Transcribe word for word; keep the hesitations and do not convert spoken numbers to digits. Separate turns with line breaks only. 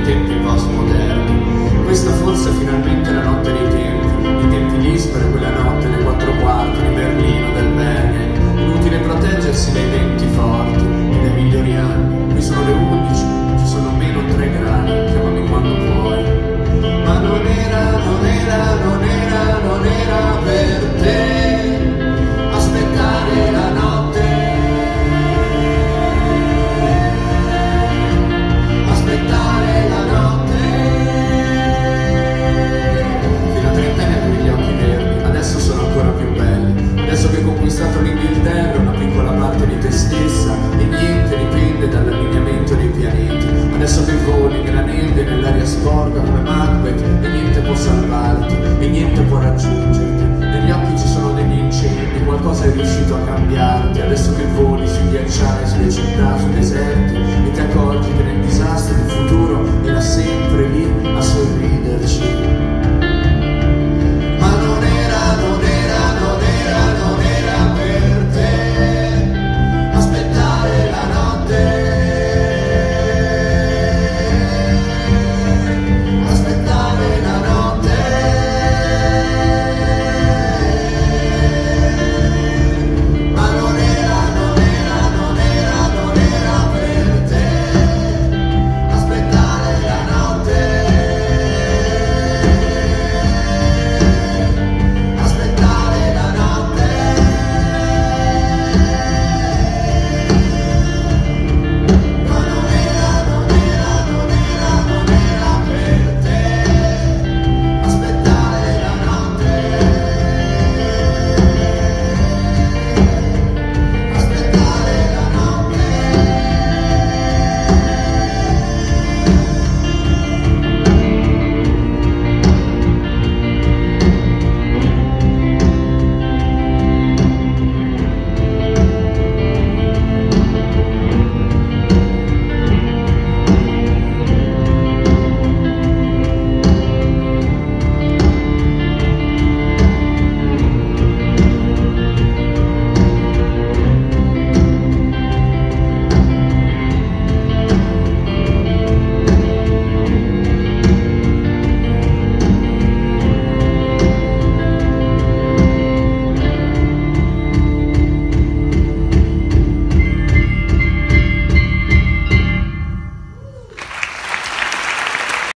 tempi postmoderni. Questa forse è finalmente la notte dei tempi, i tempi dispari, quella notte dei quattro quarti di Berlino, del bene. Inutile proteggersi dai venti forti e dai migliori anni. Qui sono le undici, ci sono meno tre gradi, chiamami quando puoi. Ma non era, non era, non era, non era per te aspettare la notte, aspettare la notte. Fino a trent'anni avevi gli occhi verdi, adesso sono ancora più belli. Adesso che hai conquistato l'Inghilterra, una piccola parte di te stessa, e niente dipende dall'allineamento dei pianeti. Adesso che voli nella neve, nell'aria sporca, come